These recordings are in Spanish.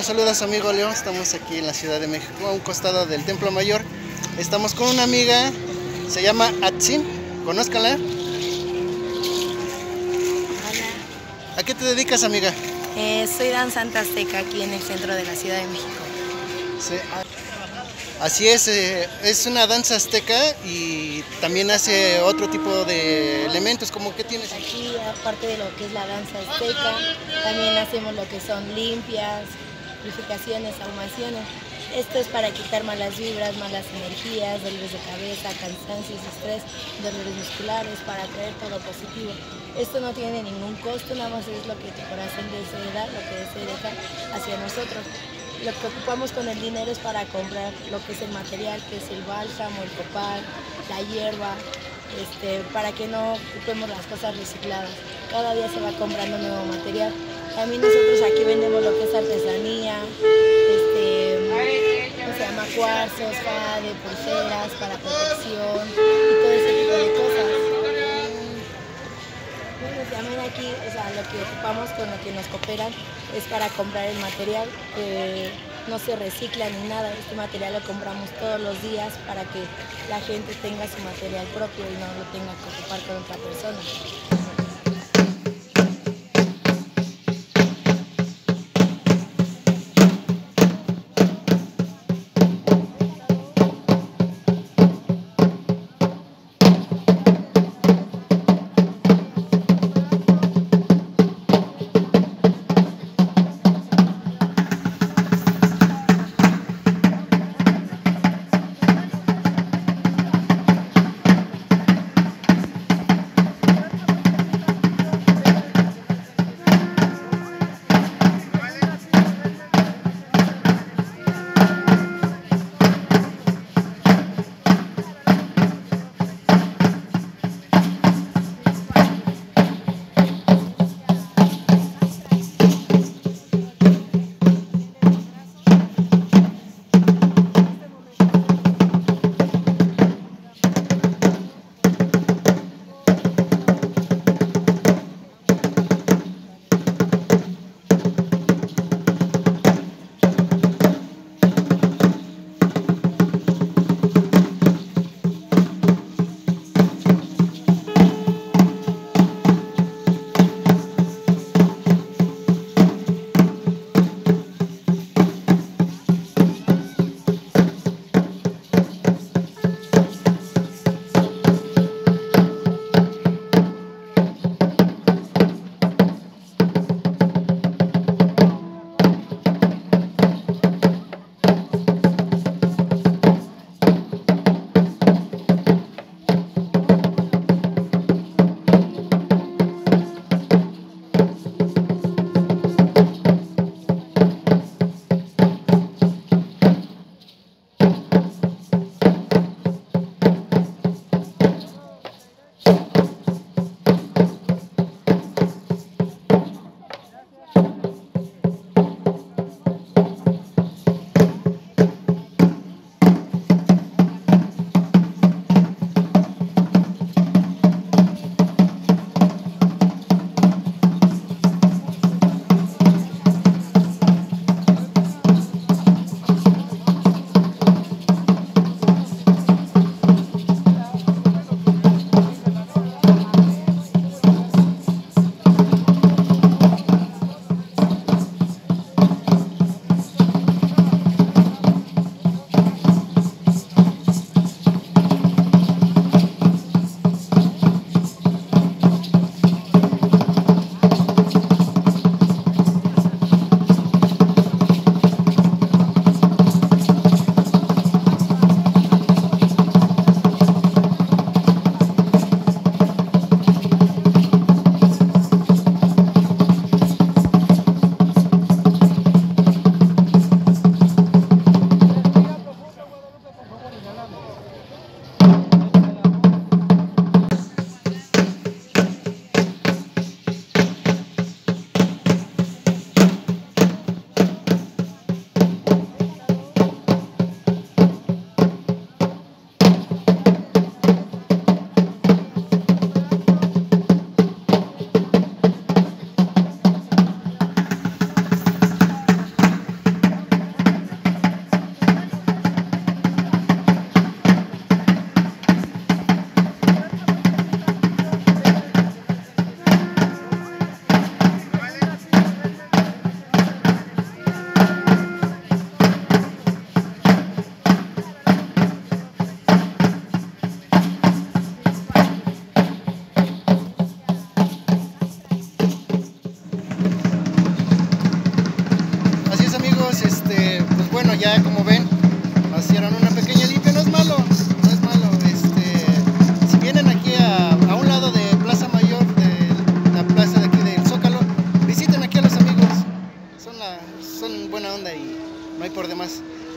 Los saluda su amigo Leo. Estamos aquí en la Ciudad de México, a un costado del Templo Mayor. Estamos con una amiga, se llama Atsin, conózcanla. Hola. ¿A qué te dedicas, amiga? Soy danzante azteca aquí en el centro de la Ciudad de México. Sí. Así es una danza azteca y también hace otro tipo de elementos, como que tienes aquí. Aparte de lo que es la danza azteca, también hacemos lo que son limpias, purificaciones, ahumaciones. Esto es para quitar malas vibras, malas energías, dolores de cabeza, cansancio, estrés, dolores musculares, para traer todo positivo. Esto no tiene ningún costo, nada más es lo que tu corazón desee dar, lo que desee dejar hacia nosotros. Lo que ocupamos con el dinero es para comprar lo que es el material, que es el bálsamo, el copal, la hierba, para que no ocupemos las cosas recicladas. Cada día se va comprando nuevo material. También nosotros aquí vendemos lo que es artesanía, se llama cuarzos, jade, pulseras para protección y todo ese tipo de cosas. Bueno, también aquí, lo que ocupamos con lo que nos cooperan es para comprar el material, que no se recicla ni nada. Este material lo compramos todos los días para que la gente tenga su material propio y no lo tenga que ocupar con otra persona.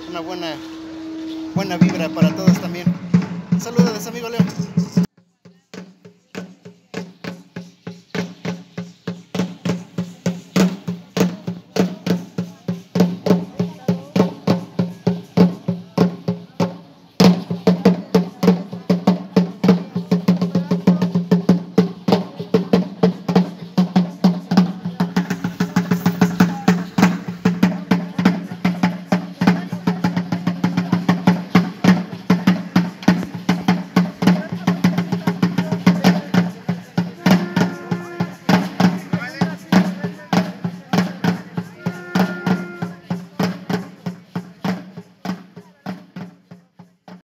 una buena vibra para todos también. Saludos, amigo Leo.